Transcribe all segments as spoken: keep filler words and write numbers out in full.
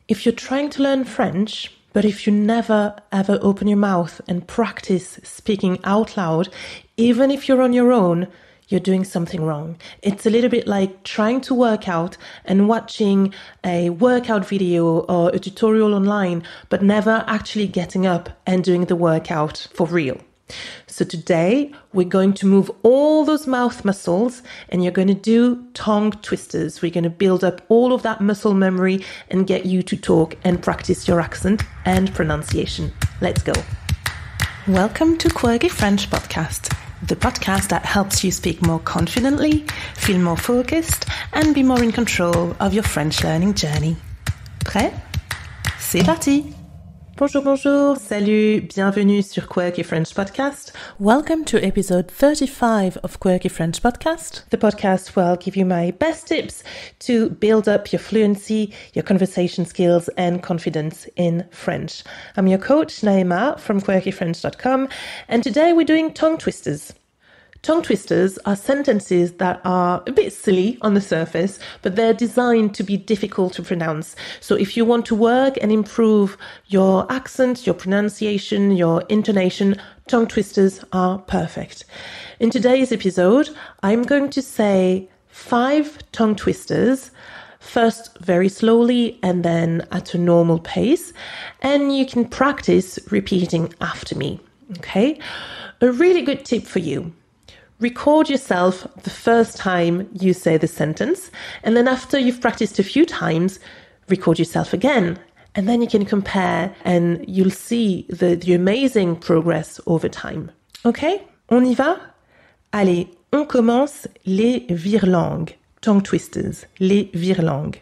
If you're trying to learn French, but if you never ever open your mouth and practice speaking out loud, even if you're on your own, you're doing something wrong. It's a little bit like trying to work out and watching a workout video or a tutorial online, but never actually getting up and doing the workout for real. So today we're going to move all those mouth muscles and you're going to do tongue twisters. We're going to build up all of that muscle memory and get you to talk and practice your accent and pronunciation. Let's go. Welcome to Quirky French Podcast, the podcast that helps you speak more confidently, feel more focused, and be more in control of your French learning journey. Prêt? C'est parti! Bonjour, bonjour, salut, bienvenue sur Quirky French Podcast. Welcome to episode thirty-five of Quirky French Podcast, the podcast where I'll give you my best tips to build up your fluency, your conversation skills, and confidence in French. I'm your coach, Naima, from quirky french dot com, and today we're doing tongue twisters. Tongue twisters are sentences that are a bit silly on the surface, but they're designed to be difficult to pronounce. So if you want to work and improve your accent, your pronunciation, your intonation, tongue twisters are perfect. In today's episode, I'm going to say five tongue twisters, first very slowly and then at a normal pace, and you can practice repeating after me, okay? A really good tip for you. Record yourself the first time you say the sentence, and then after you've practiced a few times, record yourself again. And then you can compare and you'll see the, the amazing progress over time. Okay? On y va? Allez, on commence les virelangues. Tongue twisters. Les virelangues.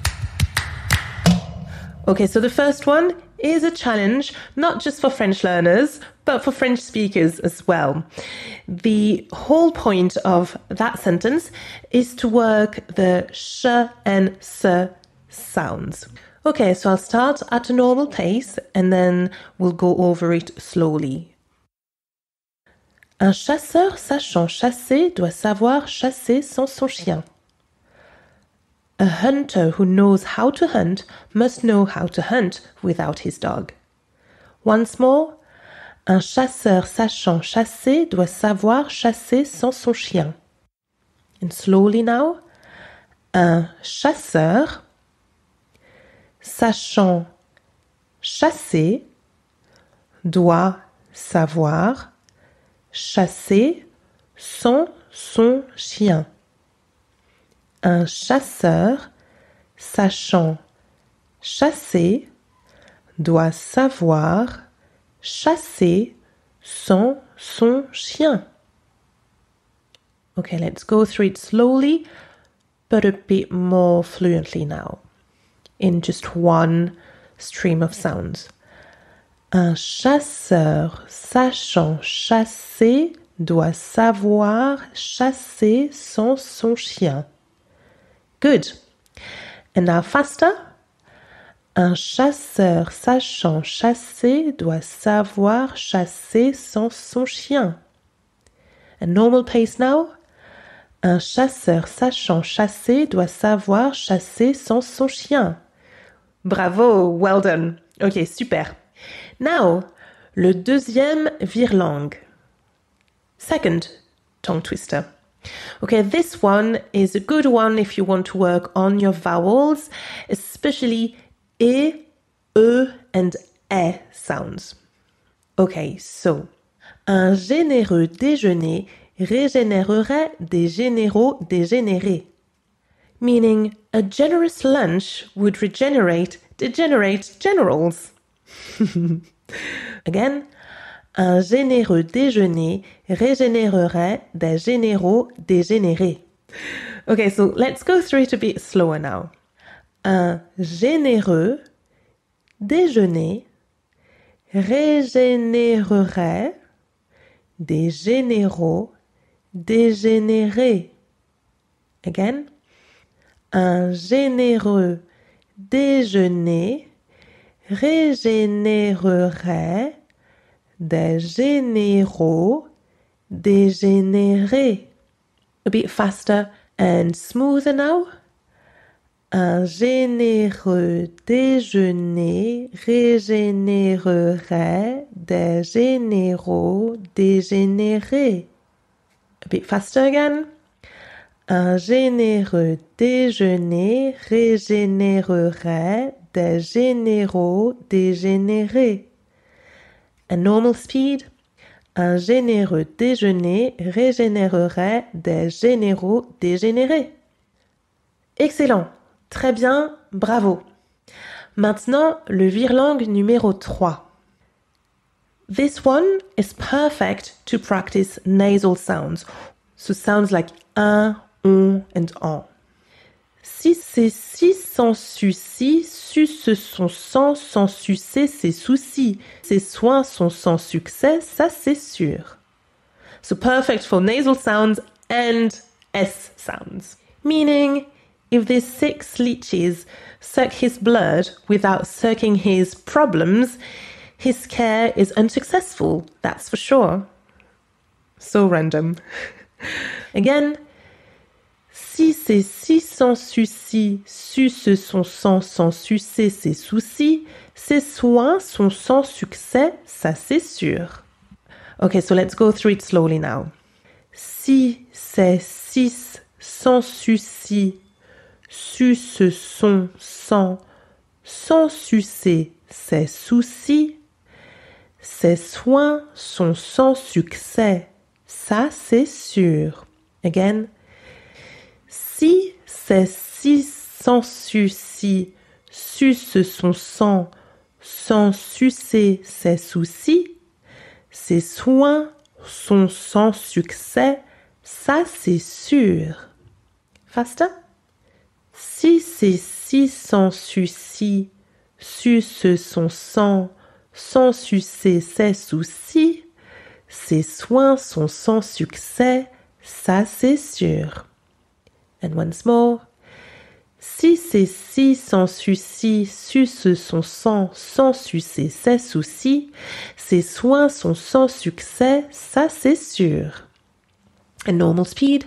Okay, so the first one is a challenge, not just for French learners, but for French speakers as well. The whole point of that sentence is to work the sh and s sounds. Okay, so I'll start at a normal pace and then we'll go over it slowly. Un chasseur sachant chasser doit savoir chasser sans son chien. A hunter who knows how to hunt must know how to hunt without his dog. Once more, un chasseur sachant chasser doit savoir chasser sans son chien. And slowly now, un chasseur sachant chasser doit savoir chasser sans son chien. Un chasseur sachant chasser doit savoir chasser sans son chien. Okay, let's go through it slowly, but a bit more fluently now, in just one stream of sounds. Un chasseur sachant chasser doit savoir chasser sans son chien. Good. And now faster. Un chasseur sachant chasser doit savoir chasser sans son chien. A normal pace now. Un chasseur sachant chasser doit savoir chasser sans son chien. Bravo, well done. Ok, super. Now, le deuxième virelangue. Second tongue twister. Okay, this one is a good one if you want to work on your vowels, especially E, E, and E sounds. Okay, so, un généreux déjeuner régénérerait des généraux dégénérés. Meaning, a generous lunch would regenerate degenerate generals. Again, un généreux déjeuner régénérerait des généraux dégénérés. Okay, so let's go through it a bit slower now. Un généreux déjeuner régénérerait des généraux dégénérés. Again. Un généreux déjeuner régénérerait des généraux dégénérés. A bit faster and smoother now. Un généreux déjeuner régénérerait des généraux dégénérés. A bit faster again. Un généreux déjeuner régénérerait des généraux dégénérés. A normal speed. Un généreux déjeuner régénérerait des généraux dégénérés. Excellent. Très bien. Bravo. Maintenant, le virlangue numéro trois. This one is perfect to practice nasal sounds. So sounds like un, on, and en. Si c'est si sans souci, su ce sont sans, sans sucer ses soucis. Ses soins sont sans succès, ça c'est sûr. So perfect for nasal sounds and S sounds. Meaning, if the six leeches suck his blood without sucking his problems, his care is unsuccessful, that's for sure. So random. Again, si c'est si sans souci, su ce sont sans, sans sucer ses soucis, ses soins sont sans succès, ça c'est sûr. Okay, so let's go through it slowly now. Si c'est six sans souci, su ce sont sans, sans sucer ses soucis, ses soins sont sans succès, ça c'est sûr. Again, si c'est si sans souci, su ce sont sans, sans sucer ses soucis, ses soins sont sans succès, ça c'est sûr. Faster. Si c'est si sans souci, su ce sont sans, sans sucer ses soucis, ses soins sont sans succès, ça c'est sûr. And once more. Si c'est si sans souci, su ce sont sans, sans sucer ses soucis, ses soins sont sans succès, ça c'est sûr. And normal speed.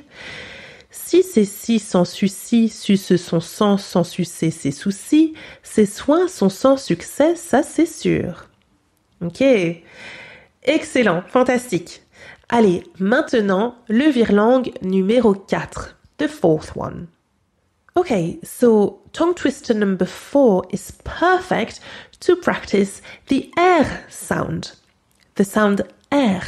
Si c'est si sans souci, su ce sont sans, sans sucer ses soucis, ses soins sont sans succès, ça c'est sûr. Ok. Excellent, fantastique. Allez, maintenant, le virlangue numéro quatre. The fourth one. Okay, so tongue twister number four is perfect to practice the R sound. The sound R.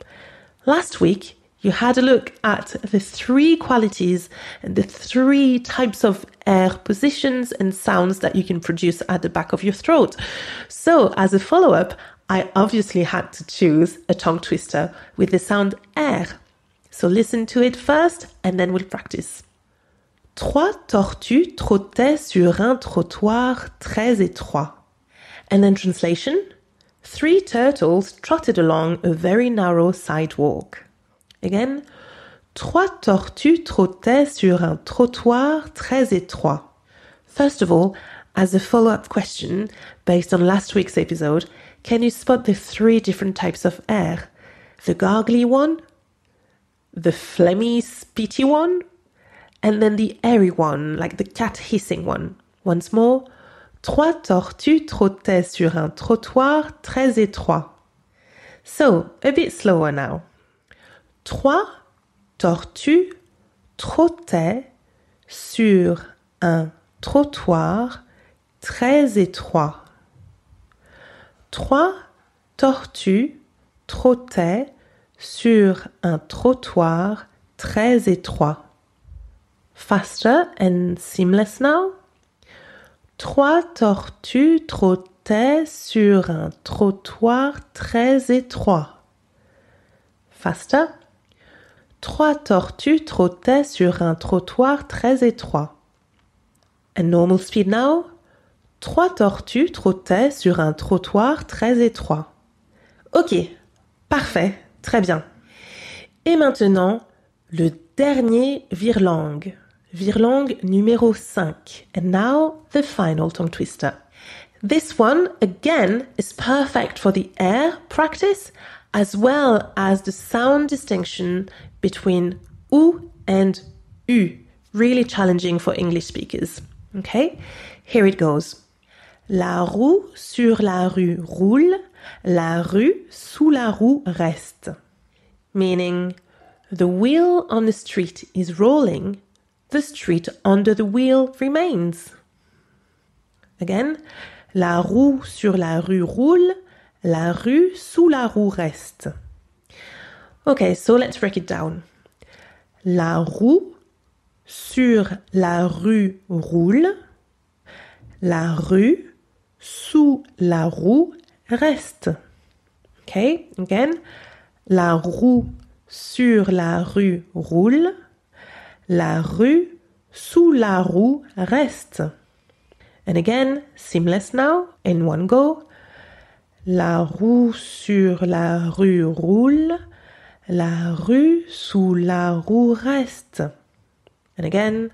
Last week, you had a look at the three qualities and the three types of R positions and sounds that you can produce at the back of your throat. So, as a follow-up, I obviously had to choose a tongue twister with the sound R. So listen to it first and then we'll practice. Trois tortues trottaient sur un trottoir très étroit. And then translation. Three turtles trotted along a very narrow sidewalk. Again. Trois tortues trottaient sur un trottoir très étroit. First of all, as a follow-up question, based on last week's episode, can you spot the three different types of R? The gargly one, the phlegmy, spitty one, and then the airy one, like the cat hissing one. Once more. Trois tortues trottaient sur un trottoir très étroit. So, a bit slower now. Trois tortues trottaient sur un trottoir très étroit. Trois tortues trottaient sur un trottoir très étroit. Faster and seamless now. Trois tortues trottaient sur un trottoir très étroit. Faster. Trois tortues trottaient sur un trottoir très étroit. And normal speed now. Trois tortues trottaient sur un trottoir très étroit. Ok, parfait, très bien. Et maintenant, le dernier virlangue. Virlangue numéro cinq. And now, the final tongue twister. This one, again, is perfect for the air practice as well as the sound distinction between ou and u. Really challenging for English speakers. Okay, here it goes. La roue sur la rue roule, la rue sous la roue reste. Meaning, the wheel on the street is rolling, the street under the wheel remains. Again, la roue sur la rue roule, la rue sous la roue reste. Okay, so let's break it down. La roue sur la rue roule, la rue sous la roue reste. Okay, again, la roue sur la rue roule, la rue sous la roue reste. And again, seamless now, in one go. La roue sur la rue roule, la rue sous la roue reste. And again,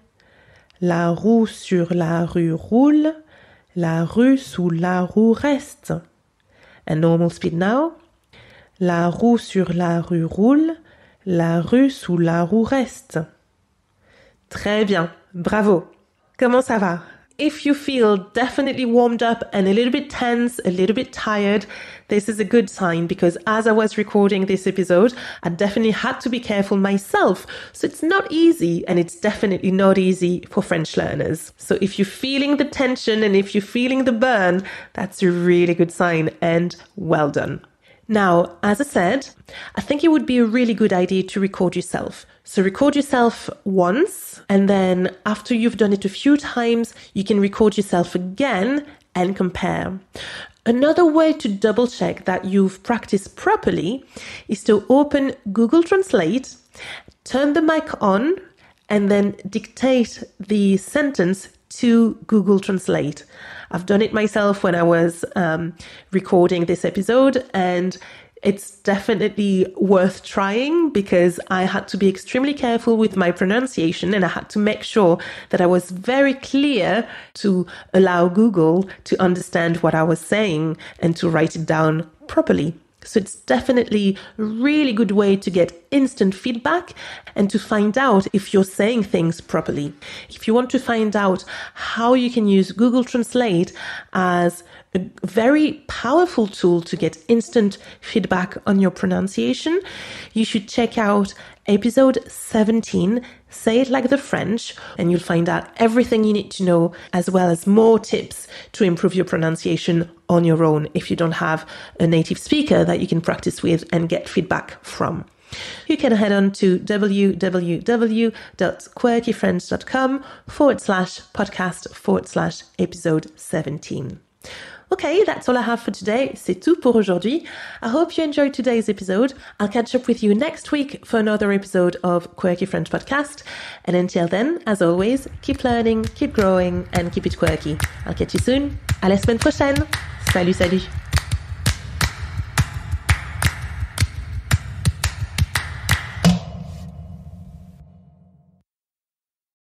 la roue sur la rue roule, la rue sous la roue reste. And normal speed now. La roue sur la rue roule, la rue sous la roue reste. Très bien, bravo. Comment ça va? If you feel definitely warmed up and a little bit tense, a little bit tired, this is a good sign because as I was recording this episode, I definitely had to be careful myself. So it's not easy, and it's definitely not easy for French learners. So if you're feeling the tension and if you're feeling the burn, that's a really good sign, and well done. Now, as I said, I think it would be a really good idea to record yourself. So record yourself once, and then after you've done it a few times, you can record yourself again and compare. Another way to double check that you've practiced properly is to open Google Translate, turn the mic on, and then dictate the sentence to Google Translate. I've done it myself when I was um, recording this episode, and it's definitely worth trying because I had to be extremely careful with my pronunciation, and I had to make sure that I was very clear to allow Google to understand what I was saying and to write it down properly. So it's definitely a really good way to get instant feedback and to find out if you're saying things properly. If you want to find out how you can use Google Translate as a very powerful tool to get instant feedback on your pronunciation, you should check out episode seventeen, Say It Like the French, and you'll find out everything you need to know, as well as more tips to improve your pronunciation on your own if you don't have a native speaker that you can practice with and get feedback from. You can head on to www.quirkyfrench.com forward slash podcast forward slash episode seventeen. Okay, that's all I have for today. C'est tout pour aujourd'hui. I hope you enjoyed today's episode. I'll catch up with you next week for another episode of Quirky French Podcast. And until then, as always, keep learning, keep growing, and keep it quirky. I'll catch you soon. À la semaine prochaine. Salut, salut.